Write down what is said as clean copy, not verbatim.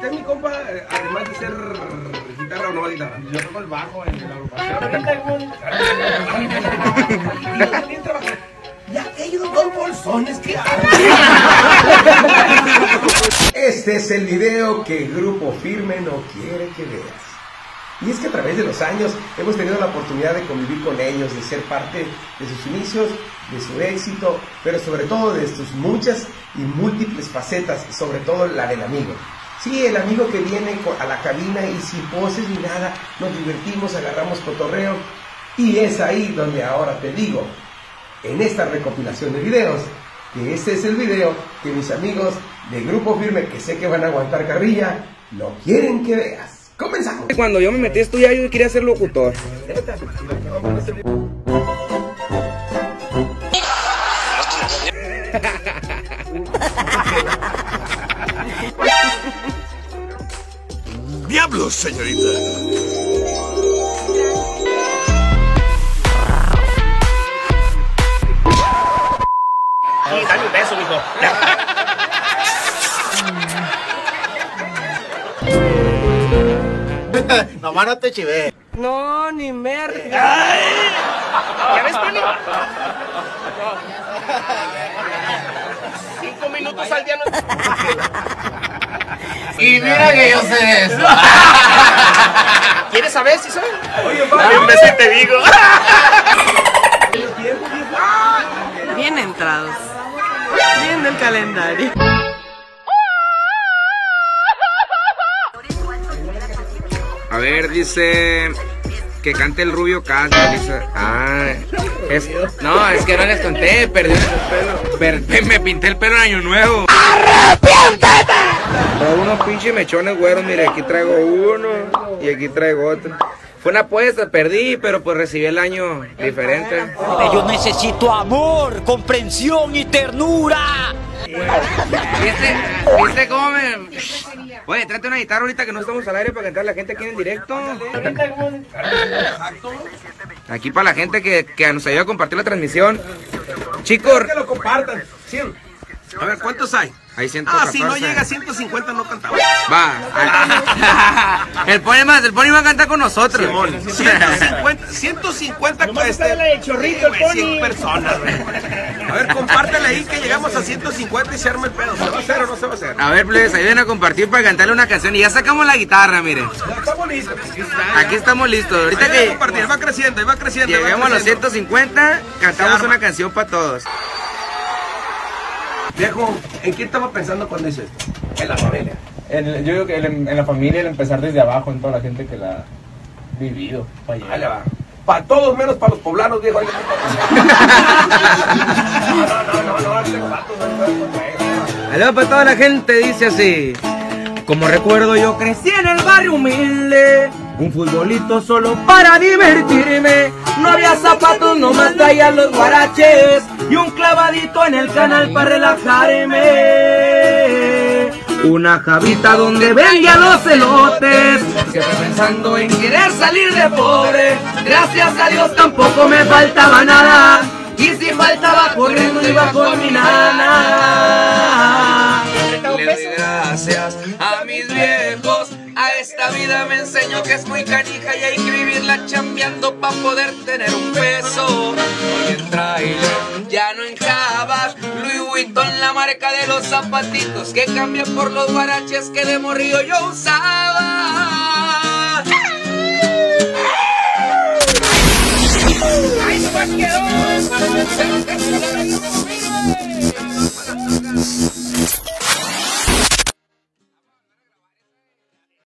Usted es mi compa, además de ser guitarra o no guitarra. Yo toco el bajo en la agrupación. Y aquellos dos bolsones que hay. Este es el video que Grupo Firme no quiere que veas. Y es que a través de los años hemos tenido la oportunidad de convivir con ellos, de ser parte de sus inicios, de su éxito, pero sobre todo de sus muchas y múltiples facetas, sobre todo la del amigo. Sí, el amigo que viene a la cabina y sin poses ni nada, nos divertimos, agarramos cotorreo, y es ahí donde ahora te digo, en esta recopilación de videos, que este es el video que mis amigos de Grupo Firme, que sé que van a aguantar carrilla, no quieren que veas. ¡Comenzamos! Cuando yo me metí a estudiar, yo quería ser locutor. ¡Diablos, señorita! Dame un beso, mijo. Nomás no te chivé. No, ni merda. ¿Ya ves, Poli? 5 minutos al día no... Y mira que yo sé eso. ¿Quieres saber si soy? Oye, Dame un beso y te digo. Bien entrados. Bien del calendario. A ver, dice que cante el Rubio Castro. Dice, no, es que no les conté, me pinté el pelo en Año Nuevo. ¡Arrepiéntete! Traigo unos pinches mechones güeros, mire, aquí traigo uno y aquí traigo otro. Fue una apuesta, perdí, pero pues recibí el año diferente. Yo necesito amor, comprensión y ternura. ¿Viste cómo me...? Oye, trate una guitarra ahorita que no estamos al aire para cantar a la gente aquí en directo. Aquí para la gente que nos ayuda a compartir la transmisión. Chicos, que lo compartan. 100. A ver, ¿cuántos hay? hay 114. Si no llega a 150 no cantamos. Va. El Pony va a cantar con nosotros. Simón, 150 Nomás está la de chorrito, el Pony. 100 personas. A ver, compártele ahí que llegamos a 150 y se arma el pedo. ¿Se va a hacer o no se va a hacer? A ver, plebes, ayuden a compartir para cantarle una canción. Y ya sacamos la guitarra, miren. Ya estamos listos. Aquí estamos listos. Ahorita Ayuden a que compartir, va creciendo, va creciendo. lleguemos a los 150, cantamos una canción para todos. Viejo, ¿en quién estaba pensando cuando hizo esto? En la familia. Yo digo que en la familia, el empezar desde abajo, en toda la gente que la ha vivido. Ahí le va. Para todos menos para los poblanos, viejo. Aló para toda la gente, dice así. Como recuerdo yo crecí en el barrio humilde, un futbolito solo para divertirme. No había zapatos, nomás traía los guaraches y un clavadito en el canal para relajarme. Una jabita donde vendía los elotes, siempre pensando en querer salir de pobre. Gracias a Dios tampoco me faltaba nada, y si faltaba corriendo iba con mi nana. Le doy gracias a mis viejos, a esta vida me enseñó que es muy canija y hay que vivirla chambeando pa' poder tener un peso. Hoy en trailer, ya no en Jabas, Louis Vuitton la marca de los zapatitos que cambian por los guaraches que de morrillo yo usaba. ¡Ay, se me quedó!